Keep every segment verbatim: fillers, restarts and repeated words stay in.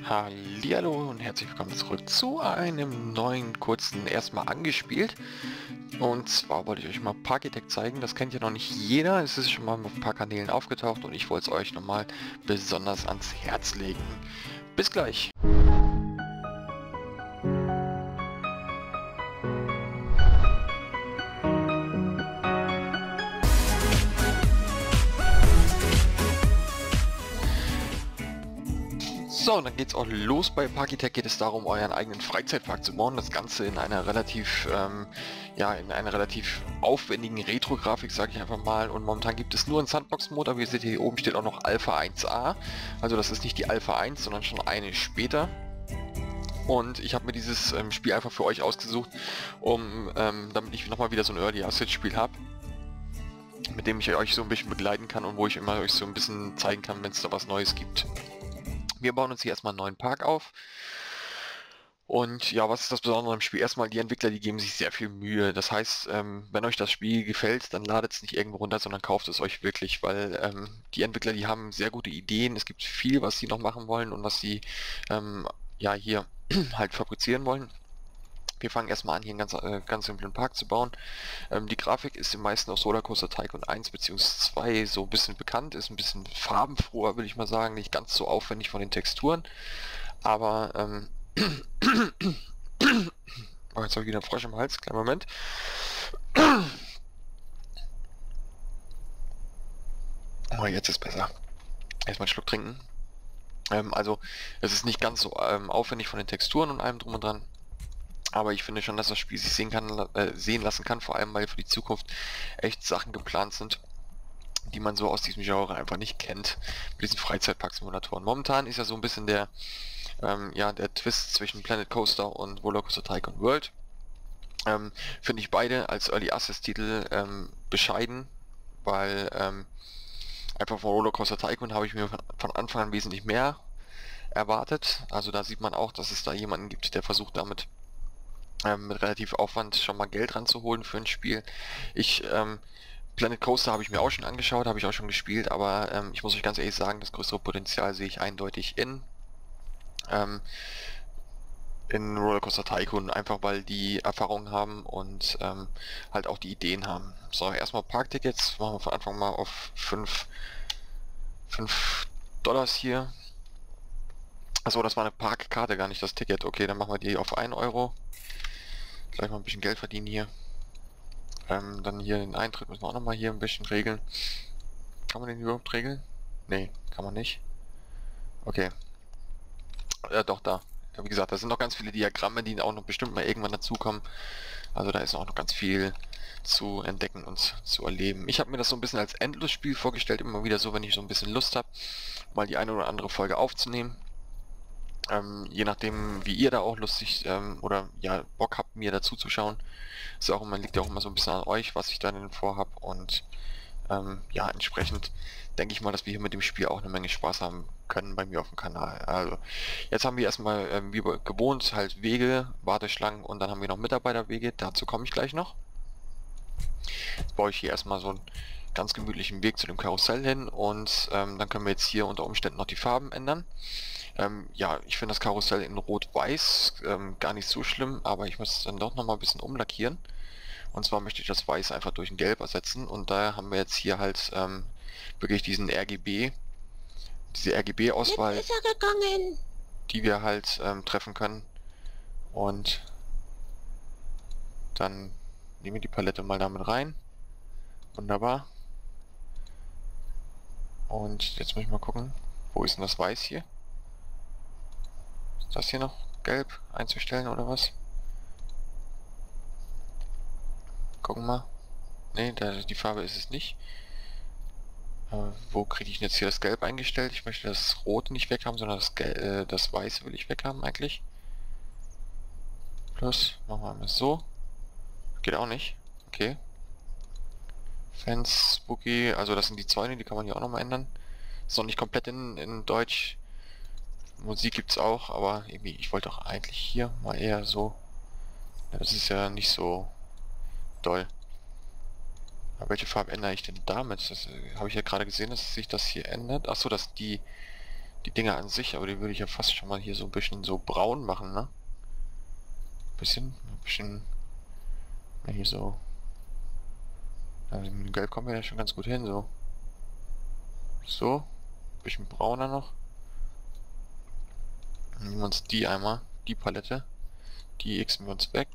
Hallihallo und herzlich willkommen zurück zu einem neuen kurzen erstmal angespielt. Und zwar wollte ich euch mal Parkitect zeigen. Das kennt ja noch nicht jeder. Es ist schon mal auf ein paar Kanälen aufgetaucht und ich wollte es euch nochmal besonders ans Herz legen. Bis gleich. So, und dann geht's auch los. Bei Parkitect geht es darum, euren eigenen Freizeitpark zu bauen. Das Ganze in einer relativ, ähm, ja, in einer relativ aufwendigen Retro-Grafik, sage ich einfach mal. Und momentan gibt es nur einen Sandbox-Mode, aber ihr seht hier oben steht auch noch Alpha eins a. Also das ist nicht die Alpha eins, sondern schon eine später. Und ich habe mir dieses ähm, Spiel einfach für euch ausgesucht, um, ähm, damit ich nochmal wieder so ein Early Access Spiel habe, mit dem ich euch so ein bisschen begleiten kann und wo ich immer euch so ein bisschen zeigen kann, wenn es da was Neues gibt. Wir bauen uns hier erstmal einen neuen Park auf. Und ja, was ist das Besondere im Spiel? Erstmal, die Entwickler, die geben sich sehr viel Mühe. Das heißt, ähm, wenn euch das Spiel gefällt, dann ladet es nicht irgendwo runter, sondern kauft es euch wirklich, weil ähm, die Entwickler, die haben sehr gute Ideen. Es gibt viel, was sie noch machen wollen und was sie ähm, ja hier halt fabrizieren wollen. Wir fangen erstmal an, hier einen ganz, äh, ganz simplen Park zu bauen. Ähm, die Grafik ist den meisten aus Rollercoaster Tycoon eins bzw. zwei so ein bisschen bekannt, ist ein bisschen farbenfroher, würde ich mal sagen, nicht ganz so aufwendig von den Texturen, aber ähm, oh, jetzt habe ich wieder einen Frosch im Hals, kleinen Moment. Oh, jetzt ist besser. Erstmal einen Schluck trinken. Ähm, also, es ist nicht ganz so ähm, aufwendig von den Texturen und allem drum und dran. Aber ich finde schon, dass das Spiel sich sehen kann, äh, sehen lassen kann, vor allem weil für die Zukunft echt Sachen geplant sind, die man so aus diesem Genre einfach nicht kennt, mit diesen Freizeitpark-Simulatoren. Momentan ist ja so ein bisschen der, ähm, ja, der Twist zwischen Planet Coaster und Rollercoaster Tycoon World. Ähm, finde ich beide als Early Access Titel ähm, bescheiden, weil ähm, einfach von Rollercoaster Tycoon habe ich mir von, von Anfang an wesentlich mehr erwartet. Also da sieht man auch, dass es da jemanden gibt, der versucht damit ähm, mit relativ Aufwand schon mal Geld ranzuholen für ein Spiel. Ich, ähm, Planet Coaster habe ich mir auch schon angeschaut, habe ich auch schon gespielt, aber ähm, ich muss euch ganz ehrlich sagen, das größere Potenzial sehe ich eindeutig in ähm, in Rollercoaster Tycoon, einfach weil die Erfahrung haben und ähm, halt auch die Ideen haben. So, erstmal Parktickets, machen wir von Anfang mal auf fünf Dollars hier. Achso, das war eine Parkkarte, gar nicht das Ticket. Okay, dann machen wir die auf ein Euro. Gleich mal ein bisschen Geld verdienen hier. Ähm, dann hier den Eintritt müssen wir auch nochmal hier ein bisschen regeln. Kann man den überhaupt regeln? Nee, kann man nicht. Okay. Ja, doch, da. Ja, wie gesagt, da sind noch ganz viele Diagramme, die auch noch bestimmt mal irgendwann dazukommen. Also da ist auch noch ganz viel zu entdecken und zu erleben. Ich habe mir das so ein bisschen als Endlosspiel vorgestellt, immer wieder so, wenn ich so ein bisschen Lust habe, mal die eine oder andere Folge aufzunehmen. Ähm, je nachdem, wie ihr da auch lustig ähm, oder ja Bock habt, mir dazu zu schauen. Ist auch immer, liegt ja auch immer so ein bisschen an euch, was ich da denn vorhab. Und ähm, ja, entsprechend denke ich mal, dass wir hier mit dem Spiel auch eine Menge Spaß haben können bei mir auf dem Kanal. Also jetzt haben wir erstmal ähm, wie gewohnt halt Wege, Warteschlangen und dann haben wir noch Mitarbeiterwege. Dazu komme ich gleich noch. Jetzt baue ich hier erstmal so einen ganz gemütlichen Weg zu dem Karussell hin und ähm, dann können wir jetzt hier unter Umständen noch die Farben ändern. Ähm, ja, ich finde das Karussell in Rot-Weiß ähm, gar nicht so schlimm, aber ich muss es dann doch noch mal ein bisschen umlackieren. Und zwar möchte ich das Weiß einfach durch ein Gelb ersetzen und da haben wir jetzt hier halt ähm, wirklich diesen R G B, diese R G B-Auswahl, die wir halt ähm, treffen können. Und dann nehmen wir die Palette mal damit rein. Wunderbar. Und jetzt muss ich mal gucken, wo ist denn das Weiß hier? Ist das hier noch gelb einzustellen oder was? Gucken wir mal. Ne, die Farbe ist es nicht. Aber wo kriege ich jetzt hier das Gelb eingestellt? Ich möchte das Rote nicht weg haben, sondern das, Gel äh, das Weiße will ich weg haben eigentlich. Plus, machen wir mal so. Geht auch nicht. Okay. Fans, Spooky, also das sind die Zäune, die kann man hier auch nochmal ändern. Ist noch nicht komplett in, in Deutsch. Musik gibt es auch, aber irgendwie, ich wollte auch eigentlich hier mal eher so. Ja, das ist ja nicht so doll. Aber welche Farbe ändere ich denn damit? Das äh, habe ich ja gerade gesehen, dass sich das hier ändert. Achso, dass die die Dinger an sich, aber die würde ich ja fast schon mal hier so ein bisschen so braun machen, ne? Bisschen, ein bisschen, ja, hier so. Also mit dem Gelb kommen wir ja schon ganz gut hin, so. So, bisschen brauner noch. Dann nehmen wir uns die einmal, die Palette. Die xen wir uns weg.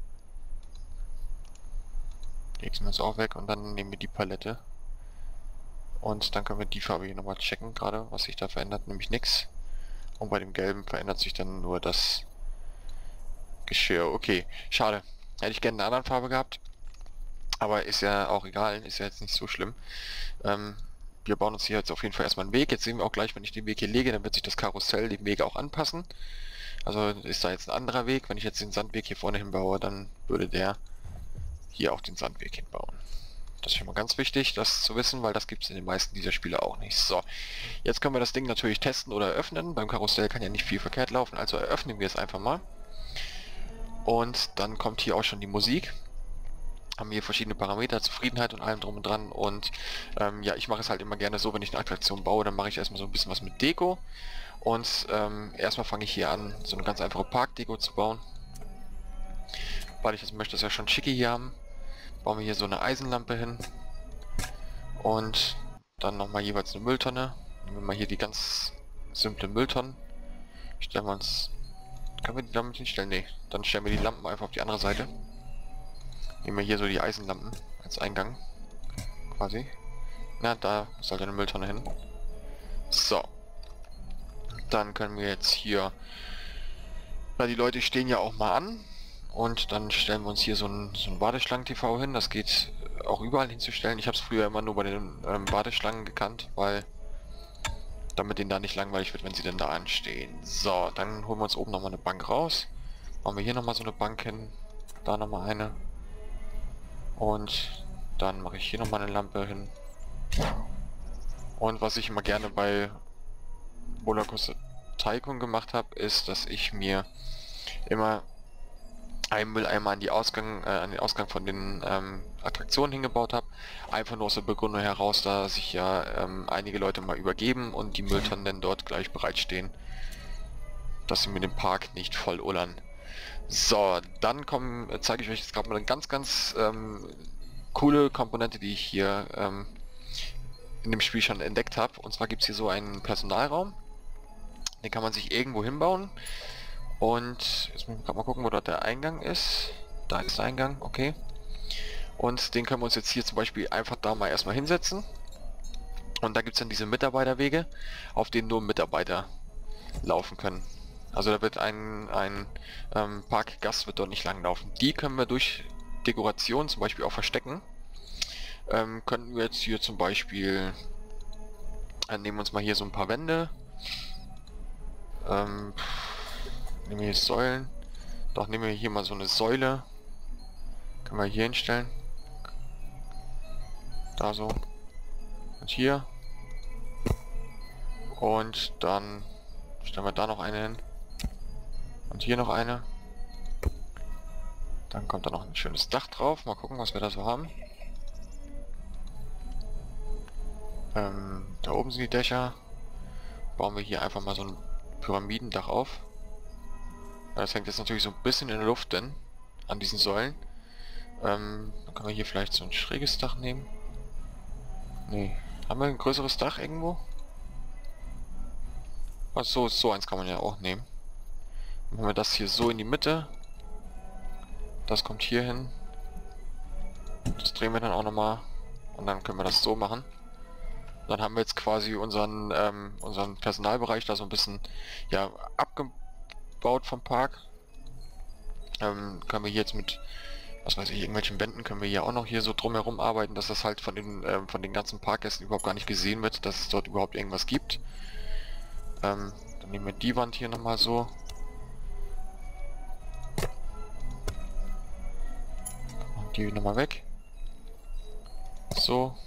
Die xen wir uns auch weg und dann nehmen wir die Palette. Und dann können wir die Farbe hier nochmal checken, gerade was sich da verändert, nämlich nichts. Und bei dem Gelben verändert sich dann nur das Geschirr. Okay, schade. Hätte ich gerne eine andere Farbe gehabt. Aber ist ja auch egal, ist ja jetzt nicht so schlimm. Ähm, wir bauen uns hier jetzt auf jeden Fall erstmal einen Weg. Jetzt sehen wir auch gleich, wenn ich den Weg hier lege, dann wird sich das Karussell dem Weg auch anpassen. Also ist da jetzt ein anderer Weg. Wenn ich jetzt den Sandweg hier vorne hinbaue, dann würde der hier auch den Sandweg hinbauen. Das ist schon mal ganz wichtig, das zu wissen, weil das gibt es in den meisten dieser Spiele auch nicht. So, jetzt können wir das Ding natürlich testen oder öffnen. Beim Karussell kann ja nicht viel verkehrt laufen, also eröffnen wir es einfach mal. Und dann kommt hier auch schon die Musik. Haben hier verschiedene Parameter, Zufriedenheit und allem drum und dran. Und ähm, ja, ich mache es halt immer gerne so, wenn ich eine Attraktion baue, dann mache ich erstmal so ein bisschen was mit Deko. Und ähm, erstmal fange ich hier an, so eine ganz einfache Parkdeko zu bauen. Weil ich das möchte, das ja schon schicke hier haben. Bauen wir hier so eine Eisenlampe hin. Und dann nochmal jeweils eine Mülltonne. Nehmen wir mal hier die ganz simple Mülltonne. Stellen wir uns... Können wir die damit hinstellen? Nee. Dann stellen wir die Lampen einfach auf die andere Seite. Nehmen wir hier so die Eisenlampen als Eingang. Quasi. Na, da sollte eine Mülltonne hin. So. Dann können wir jetzt hier... Na, die Leute stehen ja auch mal an. Und dann stellen wir uns hier so ein, so ein Badeschlangen-T V hin. Das geht auch überall hinzustellen. Ich habe es früher immer nur bei den ähm, Badeschlangen gekannt, weil damit denen da nicht langweilig wird, wenn sie denn da anstehen. So, dann holen wir uns oben nochmal eine Bank raus. Machen wir hier nochmal so eine Bank hin. Da nochmal eine. Und dann mache ich hier nochmal eine Lampe hin. Und was ich immer gerne bei Rollercoaster Tycoon gemacht habe, ist, dass ich mir immer einen Mülleimer an die Ausgang, äh, an den Ausgang von den ähm, Attraktionen hingebaut habe. Einfach nur aus der Begründung heraus, da sich ja ähm, einige Leute mal übergeben und die Mülltonnen dann dort gleich bereitstehen, dass sie mir den Park nicht voll ullern. So, dann kommen, äh, zeige ich euch jetzt gerade mal eine ganz, ganz ähm, coole Komponente, die ich hier ähm, in dem Spiel schon entdeckt habe. Und zwar gibt es hier so einen Personalraum. Den kann man sich irgendwo hinbauen. Und jetzt müssen wir gerade mal gucken, wo dort der Eingang ist. Da ist der Eingang, okay. Und den können wir uns jetzt hier zum Beispiel einfach da mal erstmal hinsetzen. Und da gibt es dann diese Mitarbeiterwege, auf denen nur Mitarbeiter laufen können. Also da wird ein, ein ähm, Parkgast wird dort nicht lang laufen. Die können wir durch Dekoration zum Beispiel auch verstecken. Ähm, könnten wir jetzt hier zum Beispiel, äh, nehmen wir uns mal hier so ein paar Wände. Ähm, nehmen wir hier Säulen. Doch, nehmen wir hier mal so eine Säule. Können wir hier hinstellen. Da so. Und hier. Und dann stellen wir da noch eine hin. Und hier noch eine. Dann kommt da noch ein schönes Dach drauf. Mal gucken, was wir da so haben. Ähm, da oben sind die Dächer. Bauen wir hier einfach mal so ein Pyramidendach auf. Das hängt jetzt natürlich so ein bisschen in der Luft denn an diesen Säulen. Ähm, dann können wir hier vielleicht so ein schräges Dach nehmen. Nee. Haben wir ein größeres Dach irgendwo? Ach so, so eins kann man ja auch nehmen. Dann machen wir das hier so in die Mitte. Das kommt hier hin. Das drehen wir dann auch nochmal. Und dann können wir das so machen. Dann haben wir jetzt quasi unseren, ähm, unseren Personalbereich da so ein bisschen ja, abgebaut vom Park. Ähm, können wir hier jetzt mit, was weiß ich, irgendwelchen Wänden können wir hier auch noch hier so drumherum arbeiten, dass das halt von den, ähm, von den ganzen Parkgästen überhaupt gar nicht gesehen wird, dass es dort überhaupt irgendwas gibt. Ähm, dann nehmen wir die Wand hier nochmal so. Und die nochmal weg. So.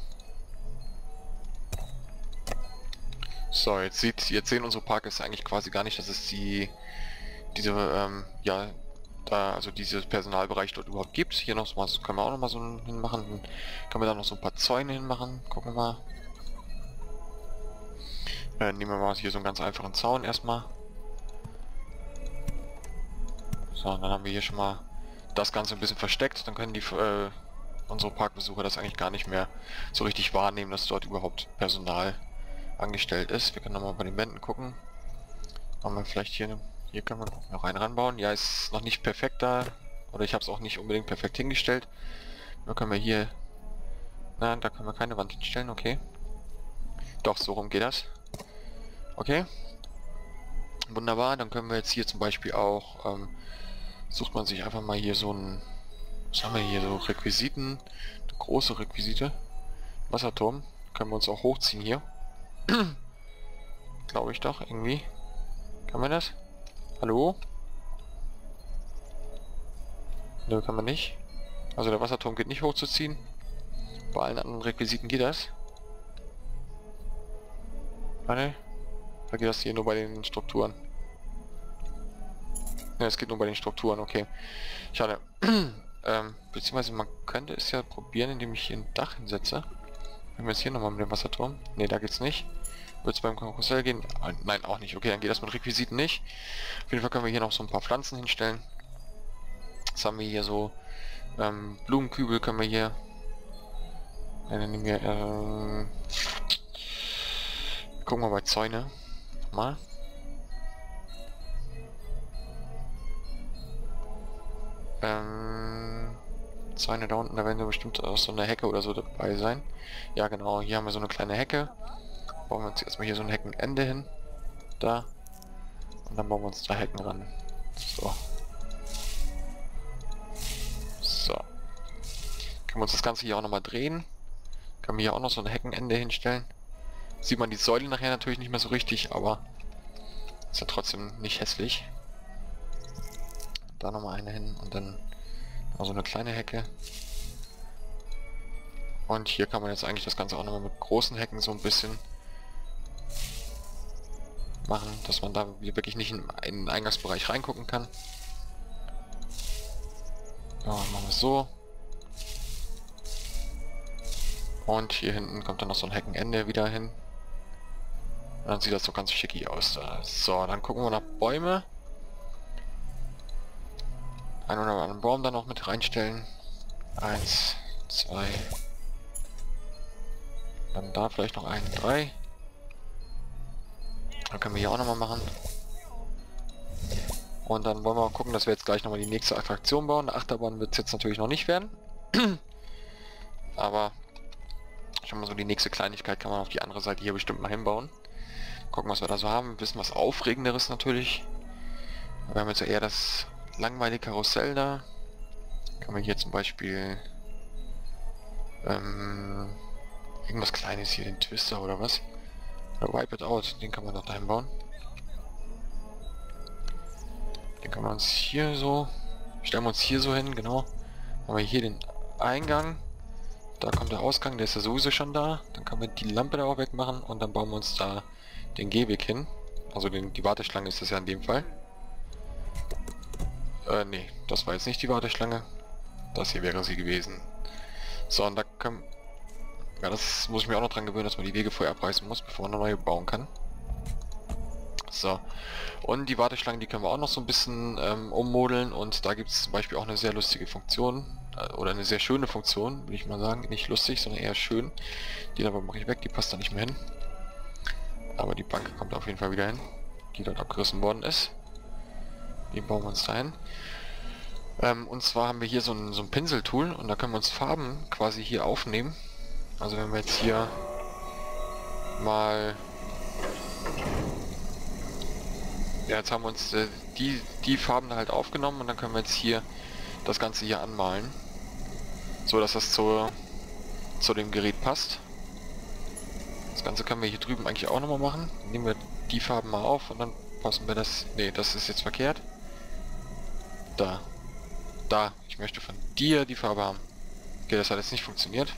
So, jetzt sieht, jetzt sehen unsere Parkgäste eigentlich quasi gar nicht, dass es die, diese, ähm, ja, da, also dieses Personalbereich dort überhaupt gibt. Hier noch so was, können wir auch noch mal so hinmachen. Dann können wir da noch so ein paar Zäune hinmachen. Gucken wir mal. Äh, nehmen wir mal hier so einen ganz einfachen Zaun erstmal. So, und dann haben wir hier schon mal das Ganze ein bisschen versteckt. Dann können die äh, unsere Parkbesucher das eigentlich gar nicht mehr so richtig wahrnehmen, dass dort überhaupt Personal angestellt ist. Wir können nochmal bei den Wänden gucken. Haben wir vielleicht hier, hier können wir noch einen ranbauen. Ja, ist noch nicht perfekt da. Oder ich habe es auch nicht unbedingt perfekt hingestellt. Da können wir hier... Nein, da können wir keine Wand hinstellen, okay. Doch, so rum geht das. Okay. Wunderbar, dann können wir jetzt hier zum Beispiel auch... Ähm, sucht man sich einfach mal hier so ein... Was haben wir hier? So Requisiten. Eine große Requisite. Wasserturm. Können wir uns auch hochziehen hier. Glaube ich doch, irgendwie. Kann man das? Hallo? Nö, kann man nicht. Also der Wasserturm geht nicht hochzuziehen. Bei allen anderen Requisiten geht das. Warte. Da geht das hier nur bei den Strukturen. Ja, es geht nur bei den Strukturen, okay. Schade. ähm, beziehungsweise man könnte es ja probieren, indem ich hier ein Dach hinsetze. Wenn wir jetzt hier nochmal mit dem Wasserturm. Ne, da geht's nicht. Wird es beim Karussell gehen? Ah, nein, auch nicht. Okay, dann geht das mit Requisiten nicht. Auf jeden Fall können wir hier noch so ein paar Pflanzen hinstellen. Jetzt haben wir hier so ähm, Blumenkübel können wir hier. Ja, dann nehmen wir, ähm, gucken wir bei Zäune. Mal. Ähm, Zäune da unten, da werden ja bestimmt auch so eine Hecke oder so dabei sein. Ja genau, hier haben wir so eine kleine Hecke. Bauen wir uns erstmal hier so ein Heckenende hin. Da. Und dann bauen wir uns da Hecken ran. So. So. Können wir uns das Ganze hier auch nochmal drehen. Können wir hier auch noch so ein Heckenende hinstellen. Sieht man die Säule nachher natürlich nicht mehr so richtig, aber ist ja trotzdem nicht hässlich. Da nochmal eine hin und dann noch so eine kleine Hecke. Und hier kann man jetzt eigentlich das Ganze auch nochmal mit großen Hecken so ein bisschen machen, dass man da wirklich nicht in, in den Eingangsbereich reingucken kann. Ja, machen wir es so. Und hier hinten kommt dann noch so ein Heckenende wieder hin. Und dann sieht das so ganz schicki aus da. So, dann gucken wir nach Bäume. Einen oder anderen Baum dann noch mit reinstellen. Eins, zwei. Dann da vielleicht noch einen, drei. Dann können wir hier auch nochmal machen. Und dann wollen wir mal gucken, dass wir jetzt gleich nochmal die nächste Attraktion bauen. Eine Achterbahn wird es jetzt natürlich noch nicht werden. Aber schon mal so die nächste Kleinigkeit kann man auf die andere Seite hier bestimmt mal hinbauen. Gucken, was wir da so haben. Wissen was Aufregenderes natürlich. Wir haben jetzt ja eher das langweilige Karussell da. Kann man hier zum Beispiel ähm, irgendwas Kleines hier, den Twister oder was? Oder Wipe It Out, den kann man doch da hinbauen. Den kann man uns hier so... Stellen wir uns hier so hin, genau. Haben wir hier den Eingang. Da kommt der Ausgang, der ist ja sowieso schon da. Dann können wir die Lampe da auch wegmachen und dann bauen wir uns da den Gehweg hin. Also den, die Warteschlange ist das ja in dem Fall. Äh, nee, das war jetzt nicht die Warteschlange. Das hier wäre sie gewesen. So, und da können... Ja, das muss ich mir auch noch dran gewöhnen, dass man die Wege vorher abreißen muss, bevor man eine neue bauen kann. So. Und die Warteschlangen, die können wir auch noch so ein bisschen ähm, ummodeln. Und da gibt es zum Beispiel auch eine sehr lustige Funktion. Äh, oder eine sehr schöne Funktion, würde ich mal sagen. Nicht lustig, sondern eher schön. Die aber mache ich weg, die passt da nicht mehr hin. Aber die Bank kommt auf jeden Fall wieder hin, die dort abgerissen worden ist. Die bauen wir uns da hin. Ähm, und zwar haben wir hier so ein, so ein Pinseltool und da können wir uns Farben quasi hier aufnehmen. Also wenn wir jetzt hier mal... Ja, jetzt haben wir uns äh, die, die Farben halt aufgenommen und dann können wir jetzt hier das Ganze hier anmalen. So, dass das zu, zu dem Gerät passt. Das Ganze können wir hier drüben eigentlich auch nochmal machen. Nehmen wir die Farben mal auf und dann passen wir das... Ne, das ist jetzt verkehrt. Da. Da. Ich möchte von dir die Farbe haben. Okay, das hat jetzt nicht funktioniert.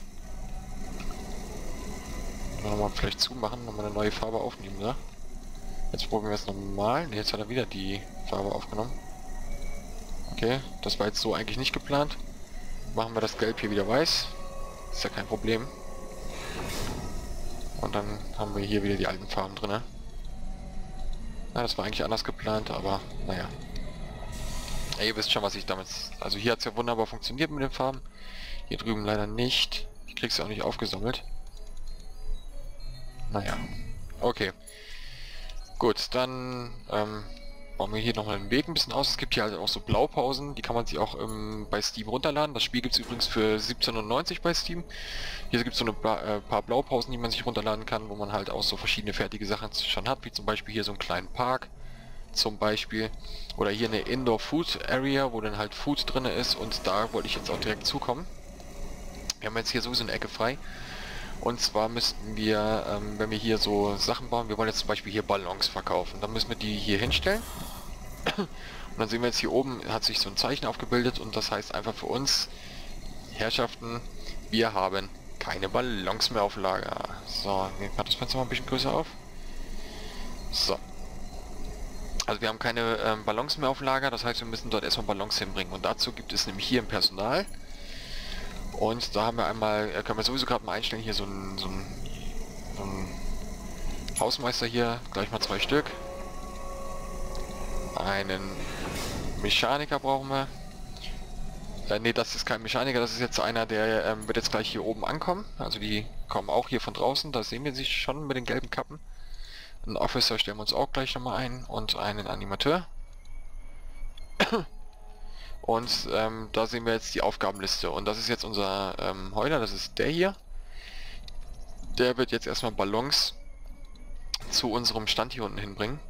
Nochmal vielleicht zumachen, nochmal eine neue Farbe aufnehmen, da. Jetzt probieren wir es nochmal. Ne, jetzt hat er wieder die Farbe aufgenommen. Okay, das war jetzt so eigentlich nicht geplant. Machen wir das Gelb hier wieder weiß. Ist ja kein Problem. Und dann haben wir hier wieder die alten Farben drin. Ja, das war eigentlich anders geplant, aber naja. Ja, ihr wisst schon, was ich damit... Also hier hat es ja wunderbar funktioniert mit den Farben. Hier drüben leider nicht. Ich krieg's ja auch nicht aufgesammelt. Naja. Okay. Gut, dann ähm, bauen wir hier nochmal den Weg ein bisschen aus. Es gibt hier halt auch so Blaupausen, die kann man sich auch ähm, bei Steam runterladen. Das Spiel gibt es übrigens für siebzehn neunzig bei Steam. Hier gibt es so ein äh, paar Blaupausen, die man sich runterladen kann, wo man halt auch so verschiedene fertige Sachen schon hat, wie zum Beispiel hier so einen kleinen Park zum Beispiel. Oder hier eine Indoor Food Area, wo dann halt Food drin ist, und da wollte ich jetzt auch direkt zukommen. Wir haben jetzt hier sowieso eine Ecke frei. Und zwar müssten wir, ähm, wenn wir hier so Sachen bauen, wir wollen jetzt zum Beispiel hier Ballons verkaufen, dann müssen wir die hier hinstellen. Und dann sehen wir jetzt hier oben, hat sich so ein Zeichen aufgebildet, und das heißt einfach für uns, Herrschaften, wir haben keine Ballons mehr auf Lager. So, ich mach das Fenster mal ein bisschen größer auf. So. Also wir haben keine ähm, Ballons mehr auf Lager, das heißt, wir müssen dort erstmal Ballons hinbringen. Und dazu gibt es nämlich hier im Personal. Und da haben wir einmal, äh, können wir sowieso gerade mal einstellen, hier so ein, so ein, so ein Hausmeister hier, gleich mal zwei Stück. Einen Mechaniker brauchen wir. Äh, ne, das ist kein Mechaniker, das ist jetzt einer, der ähm, wird jetzt gleich hier oben ankommen. Also die kommen auch hier von draußen, da sehen wir sich schon mit den gelben Kappen. Einen Officer stellen wir uns auch gleich nochmal ein und einen Animateur. Und ähm, da sehen wir jetzt die Aufgabenliste, und das ist jetzt unser ähm, Heuler, das ist der hier. Der wird jetzt erstmal Ballons zu unserem Stand hier unten hinbringen.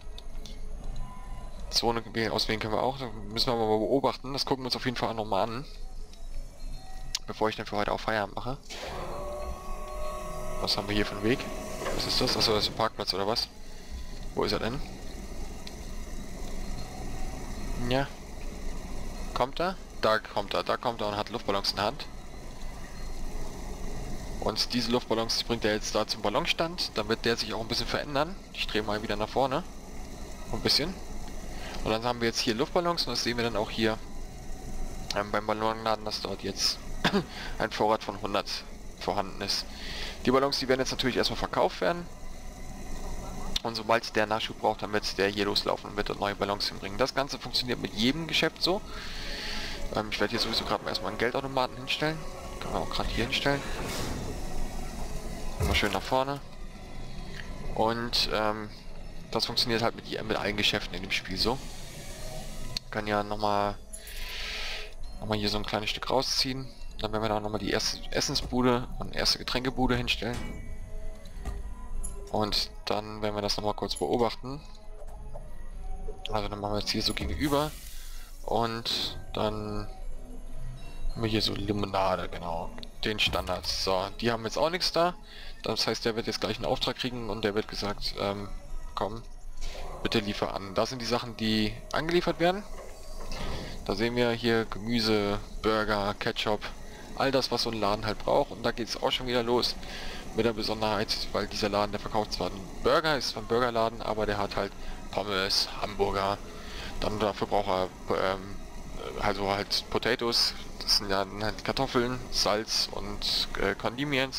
Zone auswählen können wir auch, da müssen wir aber mal beobachten, das gucken wir uns auf jeden Fall auch nochmal an, bevor ich dann für heute auch Feierabend mache. Was haben wir hier für einen Weg? Was ist das? Achso, das ist ein Parkplatz oder was? Wo ist er denn? Ja. Kommt er? Da kommt er, da kommt er und hat Luftballons in der Hand. Und diese Luftballons, die bringt er jetzt da zum Ballonstand. Dann wird der sich auch ein bisschen verändern. Ich drehe mal wieder nach vorne. Ein bisschen. Und dann haben wir jetzt hier Luftballons, und das sehen wir dann auch hier ähm, beim Ballonladen, dass dort jetzt ein Vorrat von hundert vorhanden ist. Die Ballons, die werden jetzt natürlich erstmal verkauft werden. Und sobald der Nachschub braucht, dann wird der hier loslaufen und wird dort neue Ballons hinbringen. Das Ganze funktioniert mit jedem Geschäft so. Ähm, ich werde hier sowieso gerade erstmal einen Geldautomaten hinstellen. Können wir auch gerade hier hinstellen. Immer schön nach vorne. Und ähm, das funktioniert halt mit, mit allen Geschäften in dem Spiel so. Wir können ja nochmal noch mal hier so ein kleines Stück rausziehen. Dann werden wir da nochmal die erste Essensbude und erste Getränkebude hinstellen. Und dann werden wir das nochmal kurz beobachten. Also dann machen wir jetzt hier so gegenüber. Und dann haben wir hier so Limonade, genau. Den Standard. So, die haben jetzt auch nichts da. Das heißt, der wird jetzt gleich einen Auftrag kriegen, und der wird gesagt, ähm, komm, bitte liefer an. Das sind die Sachen, die angeliefert werden. Da sehen wir hier Gemüse, Burger, Ketchup, all das, was so ein Laden halt braucht. Und da geht es auch schon wieder los mit der Besonderheit, weil dieser Laden, der verkauft zwar einen Burger, ist zwar ein Burgerladen, aber der hat halt Pommes, Hamburger, dann dafür braucht er ähm, also halt Potatoes, das sind ja dann halt Kartoffeln, Salz und äh, Condiments.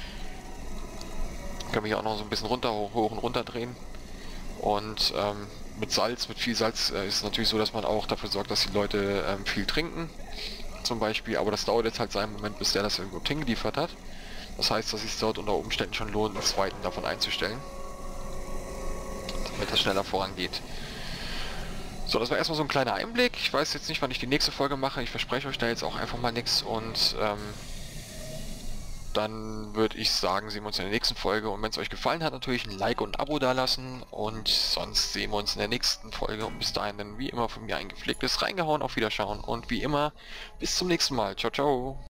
Können wir hier auch noch so ein bisschen runter, hoch, hoch und runter drehen. Und ähm, mit Salz, mit viel Salz äh, ist es natürlich so, dass man auch dafür sorgt, dass die Leute ähm, viel trinken, zum Beispiel. Aber das dauert jetzt halt seinen Moment, bis der das irgendwo hingeliefert hat. Das heißt, dass es sich dort unter Umständen schon lohnt, einen zweiten davon einzustellen, damit das schneller vorangeht. So, das war erstmal so ein kleiner Einblick. Ich weiß jetzt nicht, wann ich die nächste Folge mache. Ich verspreche euch da jetzt auch einfach mal nichts. Und ähm, dann würde ich sagen, sehen wir uns in der nächsten Folge. Und wenn es euch gefallen hat, natürlich ein Like und ein Abo dalassen. Und sonst sehen wir uns in der nächsten Folge. Und bis dahin dann wie immer von mir ein gepflegtes Reingehauen, auf Wiederschauen. Und wie immer, bis zum nächsten Mal. Ciao, ciao.